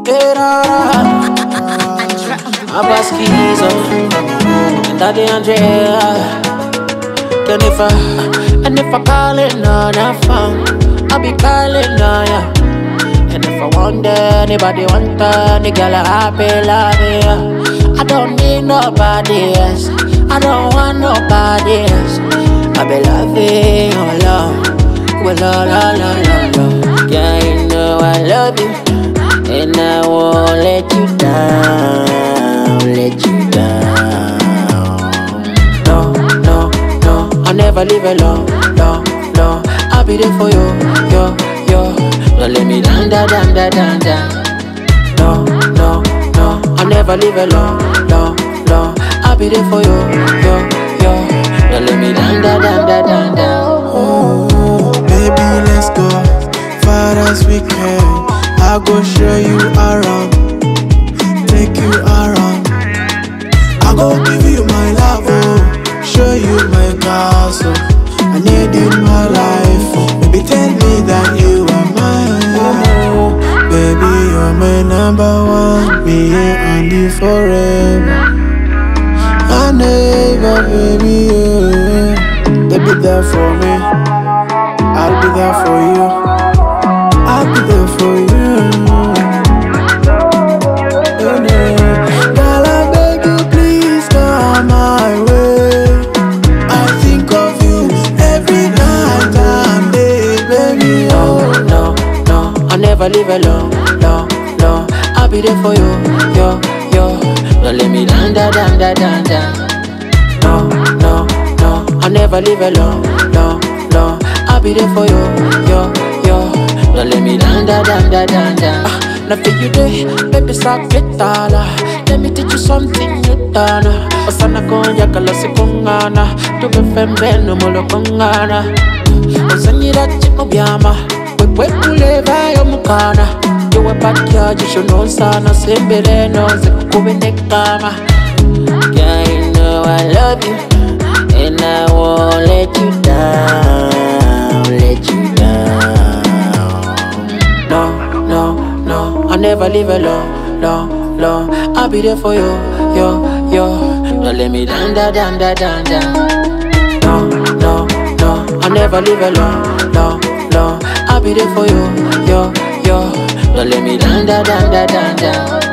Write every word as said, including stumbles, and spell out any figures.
Gerard, Abaskizo, and Daddy Andrea, Jennifer. And if I call it on a phone, I'll be calling on ya. And if I wonder anybody want the girl I happy love ya. I don't need nobody else, I don't want nobody else. I be loving you alone, well, la la la la la. Yeah, you know I love you, and I won't let you down, let you down. No, no, no, I'll never leave alone, no, no. I'll be there for you, yo, yo. Don't let me down, down, down, down, down, down. No, no, no, I'll never leave alone, no, no. I'll be there for you, yo, yo. Don't let me down, down, down, down, down, down. Oh, baby, let's go far as we can. I'll go show you around, take you around. I'll go give you my love, oh, show you my castle. I need in my life, oh. Baby, tell me that you are mine, oh. Baby, you're my number one, me and you forever. I never, baby, yeah. They be there for me, I'll be there for you. I'll be there for you. Girl, I beg you, please come my way. I think of you every night and day, baby. No, no, no, I'll never leave alone, no, no. I'll be there for you, yo, yo. Don't let me down, down, down, down, down, down. No, no, no, I'll never leave alone, no, no. I'll be there for you, yo, yo. Don't let me down, down, down, down, down, down. Ah, now for you day, baby, start get taller. Let me teach you something you done. Osana konya kalasi kungana, tume fembe no molo kungana. Osanyira chimo byama, we kuleva yo mukana. You a bad girl, you should know sana. Sembele no zekube nekama. Yeah, you know I love you, and I won't let you down, let you down. No, no, no, I'll never leave alone, no, no. I'll be there for you, yo, yo. Don't let me down, down, down, down, down, down. No, no, no, I'll never leave alone, no, no. I'll be there for you, yo, yo. Don't let me down, down, down, down, down, down.